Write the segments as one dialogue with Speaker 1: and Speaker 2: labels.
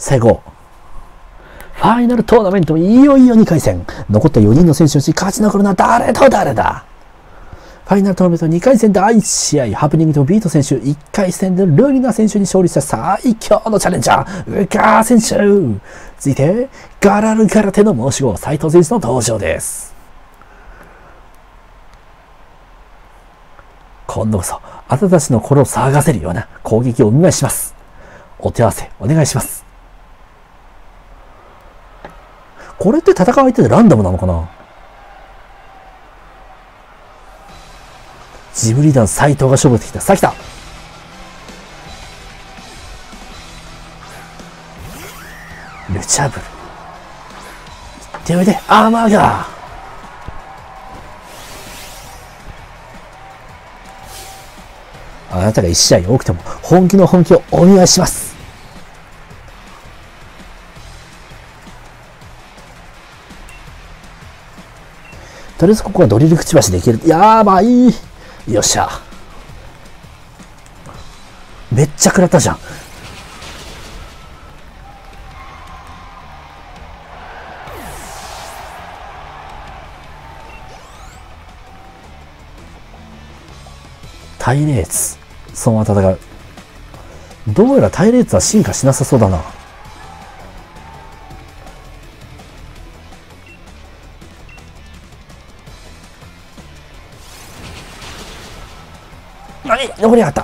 Speaker 1: 最後。ファイナルトーナメントいよいよ2回戦。残った4人の選手のうち勝ち残るのは誰と誰だ。ファイナルトーナメント2回戦第1試合、ハプニングとビート選手、1回戦でルリナ選手に勝利した最強のチャレンジャー、ウカー選手。続いて、ガラル空手の申し子、斉藤選手の登場です。今度こそ、あなたたちの心を騒がせるような攻撃をお願いします。お手合わせ、お願いします。これって戦う相手でランダムなのかな。ジブリ団斎藤が勝負してきた。さあ来た。ルチャブル。手おいで、アーマーガー。あなたが1試合多くても本気の本気をお願いします。とりあえずここはドリルくちばしでいける。やばい。よっしゃ。めっちゃ食らったじゃん。隊列。そのまま戦う。どうやら隊列は進化しなさそうだな。何？残りやがった。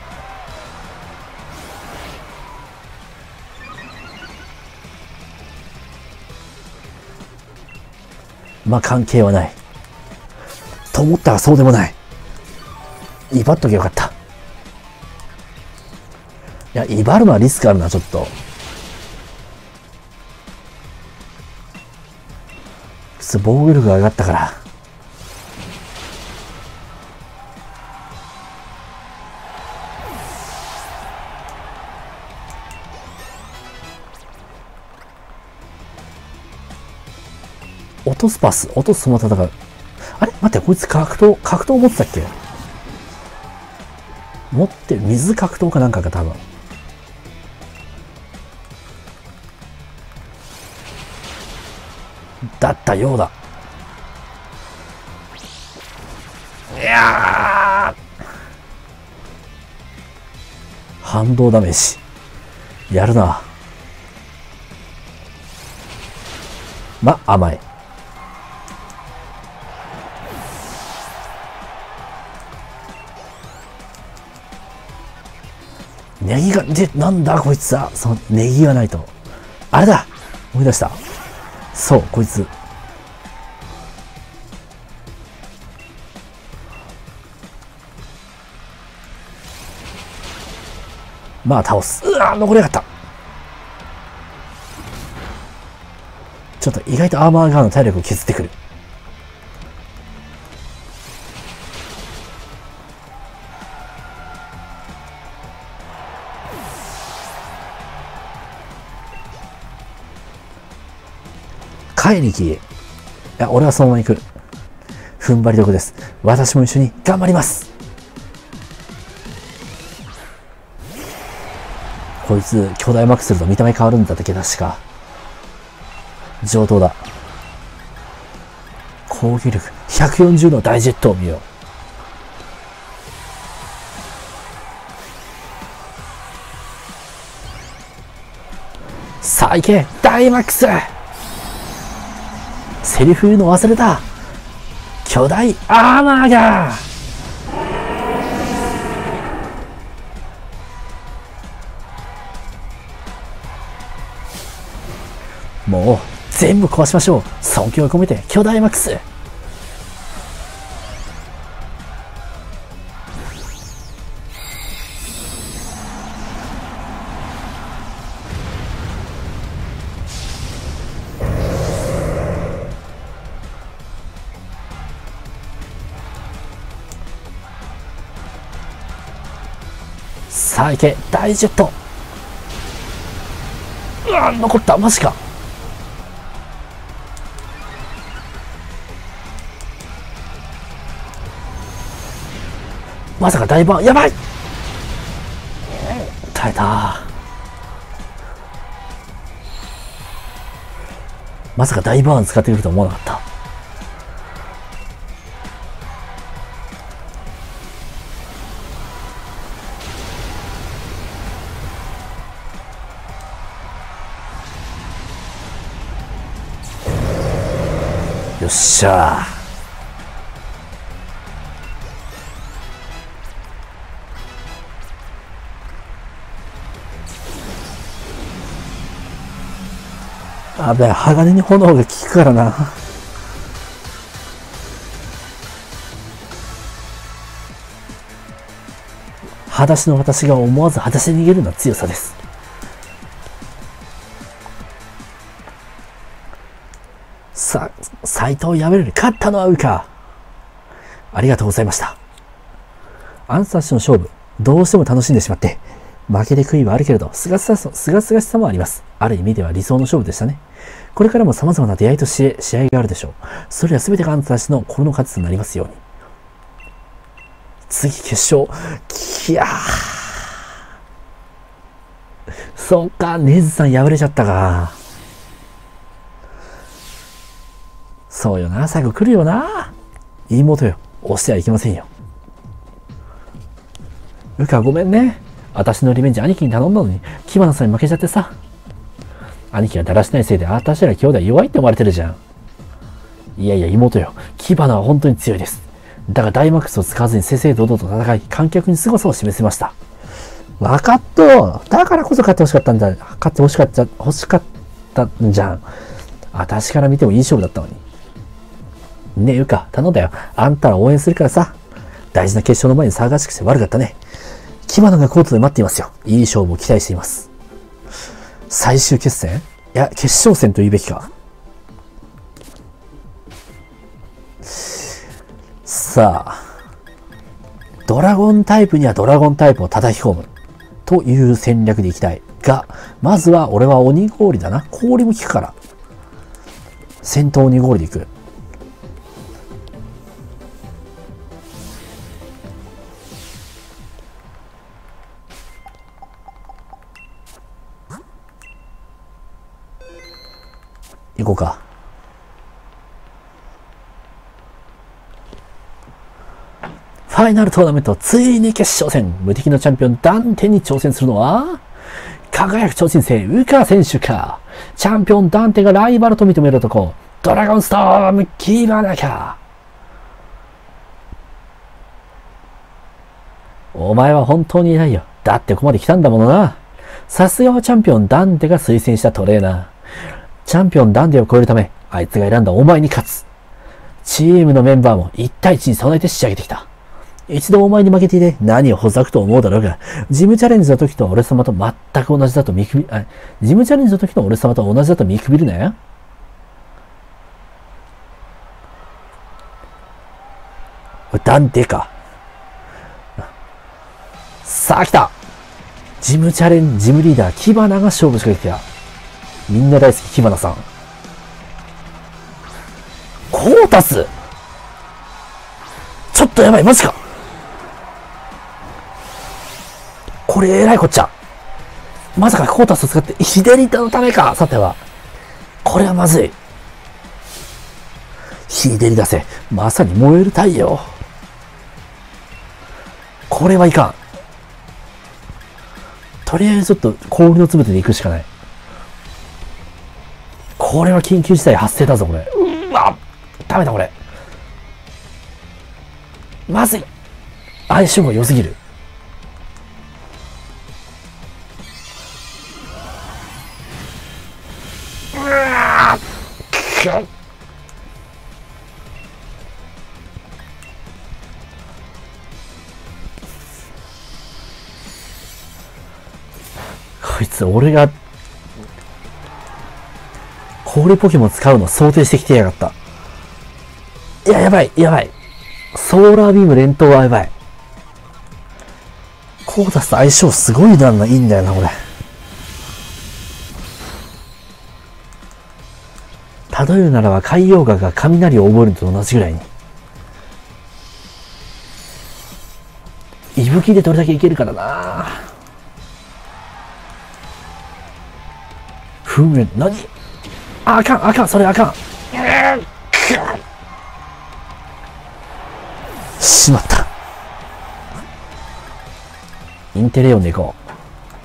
Speaker 1: まあ関係はない。と思ったらそうでもない。威張っとけよかった。いや、威張るのはリスクあるな、ちょっと。防御力が上がったから。落とすパス、落とすその戦う。あれ待って、こいつ格闘持ってたっけ。持ってる、水格闘かなんかが多分。だったようだ。いやー、反動ダメージやるな。ま、甘い。ネギが、なんだこいつは。そのネギがないと。あれだ、思い出した。そう、こいつ。まあ倒す。うわ、残りやがった。ちょっと意外とアーマーガーの体力を削ってくる。帰りき。いや、俺はそのまま行く。踏ん張りどこです。私も一緒に頑張ります。こいつ、巨大マックスすると見た目変わるんだったっけ、確か。上等だ。攻撃力140の大ジェットを見よう。さあ行け、大マックス。セリフ言うの忘れた。巨大アーマーガー。もう全部壊しましょう。尊敬を込めて巨大マックス。さあ行け、大ジェット。うわ、残った。マジか。まさか大バーン。やばい。耐えた。 まさか大バーン使ってくると思わなかった。よっしゃー。危ない。鋼に炎が効くからな。裸足の私が思わず裸足で逃げるのは強さです。さあ、斎藤をやめるに勝ったのはウカ。ありがとうございました。アンサー氏の勝負、どうしても楽しんでしまって、負けで悔いはあるけれど、すがすがしさもあります。ある意味では理想の勝負でしたね。これからも様々な出会いと試合があるでしょう。それは全てがアンサー氏の心の勝ちとなりますように。次、決勝。いやー。そっか、ネズさん敗れちゃったか。そうよな、最後来るよな。妹よ、押してはいけませんよ。ウカごめんね。私のリベンジ兄貴に頼んだのに、キバナさんに負けちゃってさ。兄貴がだらしないせいで、私ら兄弟弱いって思われてるじゃん。いやいや、妹よ。キバナは本当に強いです。だがダイマックスを使わずに正々堂々と戦い、観客に凄さを示せました。わかっと。だからこそ勝ってほしかったんだ。勝ってほしかったんじゃん。私から見てもいい勝負だったのに。ねえ、ウカ、頼んだよ。あんたら応援するからさ。大事な決勝の前に騒がしくして悪かったね。キバナがコートで待っていますよ。いい勝負を期待しています。最終決戦？いや、決勝戦と言うべきか。さあ、ドラゴンタイプにはドラゴンタイプを叩き込むという戦略でいきたいが、まずは俺は鬼氷だな。氷も効くから。戦闘鬼氷でいく。行こうか。ファイナルトーナメント、ついに決勝戦。無敵のチャンピオン、ダンテに挑戦するのは、輝く超新星、ウカ選手か。チャンピオン、ダンテがライバルと認める男、ドラゴンストーム、キバナか。お前は本当にいないよ。だってここまで来たんだものな。さすがはチャンピオン、ダンテが推薦したトレーナー。チャンピオン、ダンテを超えるため、あいつが選んだお前に勝つ。チームのメンバーも1対1に備えて仕上げてきた。一度お前に負けていて何をほざくと思うだろうが、ジムチャレンジの時と俺様と全く同じだとジムチャレンジの時の俺様と同じだと見くびるなよ。ダンテか。さあ来た。ジムリーダー、キバナが勝負仕掛けてきた。みんな大好き、キバナさん。コータスちょっとやばい、マジか。これえらいこっちゃ。まさかコータスを使ってヒデリタのためか。さては。これはまずい。ヒデリ出せ。まさに燃える太陽。これはいかん。とりあえずちょっと氷の粒で行くしかない。これは緊急事態発生だぞ、これ。うわ、ダメだ、これ。まずい。相性が良すぎる。こいつ、俺が氷ポケモン使うの想定してきてやがった。いや、やばい、やばい。ソーラービーム連投はやばい。コータスと相性すごいいいんだよな、これ。例えるならば海洋画が雷を覚えるのと同じぐらいに。息吹でどれだけいけるからな。ふん、何あかんあかん、それあかん。しまった。インテレオンで行こう。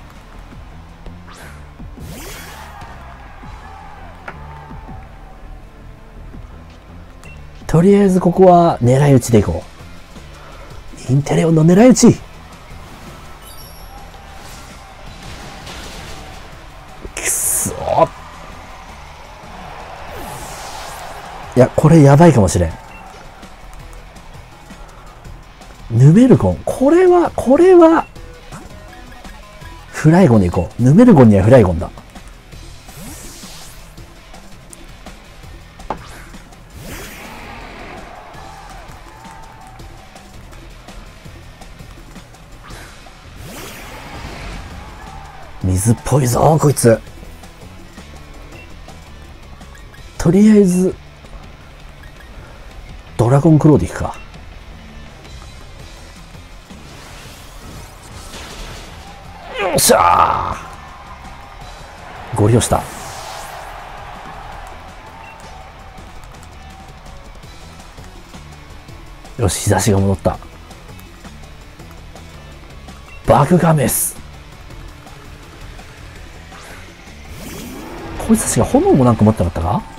Speaker 1: とりあえずここは狙い撃ちでいこう。インテレオンの狙い撃ち。くそー。いや、これやばいかもしれん。ヌメルゴン。これは、フライゴンでいこう。ヌメルゴンにはフライゴンだ。水っぽいぞこいつ。とりあえずドラゴンクローでいくか。よっしゃー、ゴリ押した。よし、日差しが戻った。バグガメス。こいつたちが炎もなんか持ってなかったか。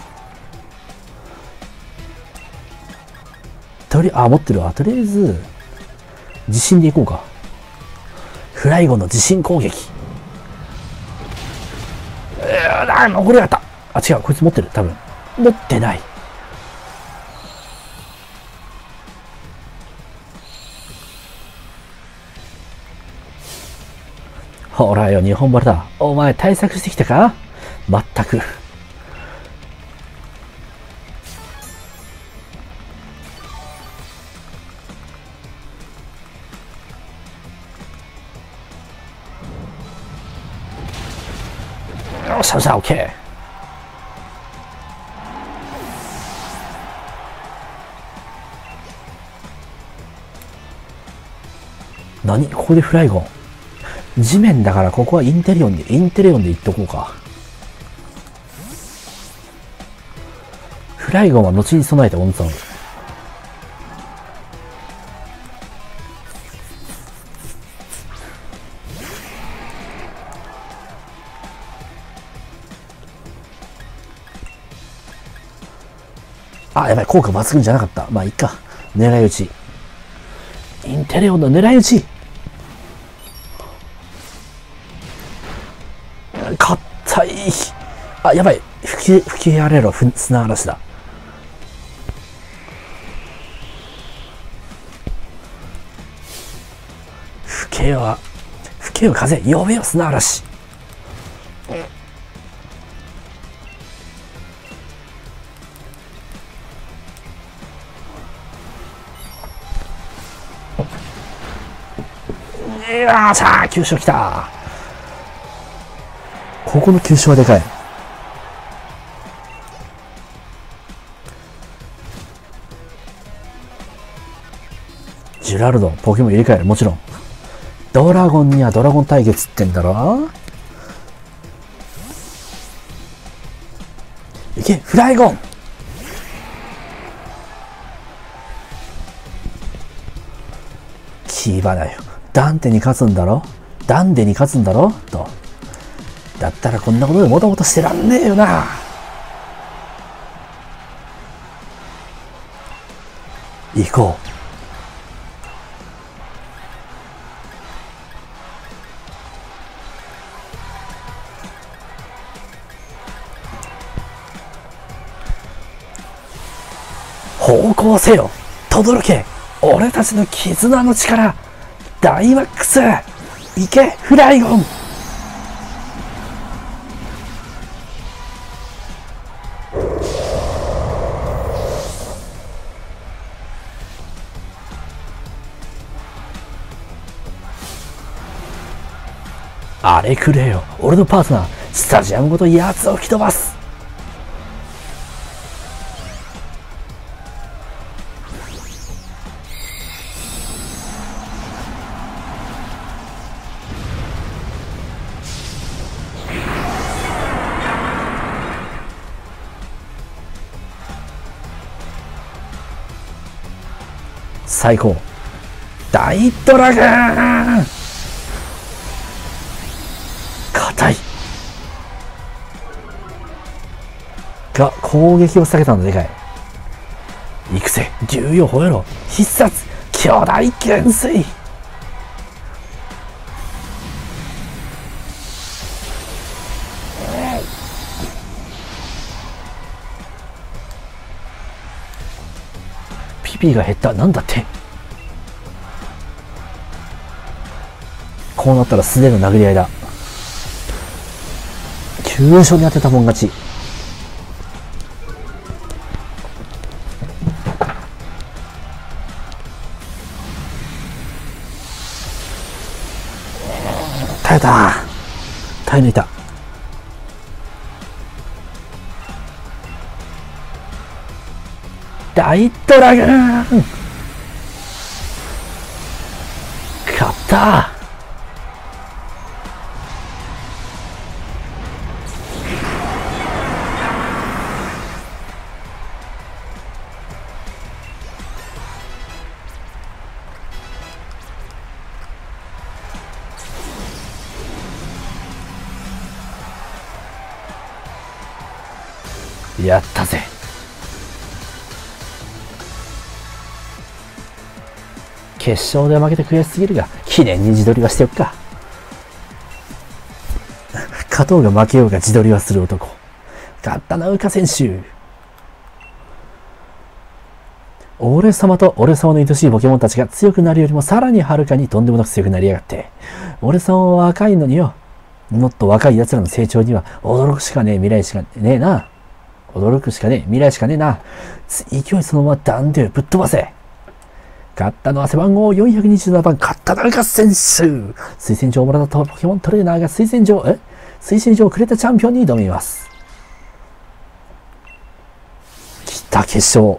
Speaker 1: 持ってるわ。とりあえず地震でいこうか。フライゴンの地震攻撃。残りやがった。あ、違う、こいつ持ってる。多分持ってない。ほらよ、日本バラだ。お前対策してきたか。まったく。よっしゃよっしゃ、オッケー。何、ここでフライゴン。地面だからここはインテレオンでいっとこうか。フライゴンは後に備えて温存。あ、やばい、効果抜群じゃなかった。まあいいか。狙い撃ち。インテレオンの狙い撃ち。かったい。あ、やばい。吹き荒れろ砂嵐だ。吹けよ風、呼べよ砂嵐。さあ急所来た。ここの急所はでかい。ジュラルドポケモン入れ替える。もちろんドラゴンにはドラゴン対決ってんだろ。いけフライゴン。キーバだよ。ダンデに勝つんだろと。だったらこんなことでもともとしてらんねえよな。行こう。方向せよ、轟け、俺たちの絆の力、ダイマックス。行けフライゴン。あれくれよ、俺のパートナー。スタジアムごと奴を吹き飛ばす。 最高。大ドラゴン硬いが攻撃を避けたのでかい。行くぜ竜よ吠えろ必殺巨大懸垂。ピピが減った。なんだって。こうなったら素手の殴り合いだ。急所に当てたもん勝ち。耐えた。耐え抜いた。大ドラゴン勝った。やったぜ。決勝で負けて悔しすぎるが記念に自撮りはしておくか。勝とうが負けようが自撮りはする男。勝ったなウカ選手。俺様と俺様の愛しいポケモンたちが強くなるよりもさらにはるかにとんでもなく強くなりやがって。俺様は若いのによ。もっと若い奴らの成長には驚くしかねえ未来しかねえな。驚くしかねえ未来しかねえな。勢いそのままダンデぶっ飛ばせ。勝ったのは背番号427番勝ったなウカ選手。推薦状をもらったポケモントレーナーが推薦状をくれたチャンピオンに挑みます。来た決勝。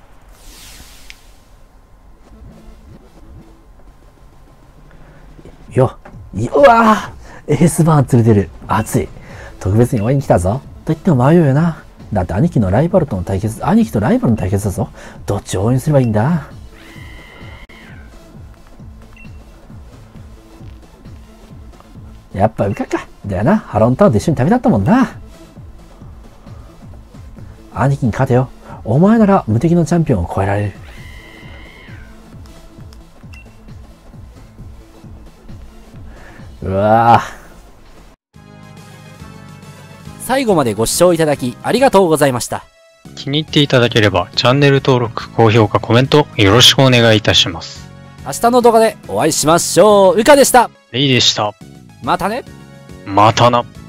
Speaker 1: うわーエースバーン連れてる。熱い。特別に応援に来たぞ。と言っても迷うよな。だって兄貴とライバルの対決だぞ。どっちを応援すればいいんだ。やっぱウカか。だよな。ハロンタウンで一緒に旅立ったもんな。兄貴に勝てよ。お前なら無敵のチャンピオンを超えられる。うわぁ。
Speaker 2: 最後までご視聴いただきありがとうございました。
Speaker 3: 気に入っていただければチャンネル登録、高評価、コメントよろしくお願いいたします。
Speaker 2: 明日の動画でお会いしましょう。うかでした。
Speaker 3: レイでした。
Speaker 2: またね。
Speaker 3: またな。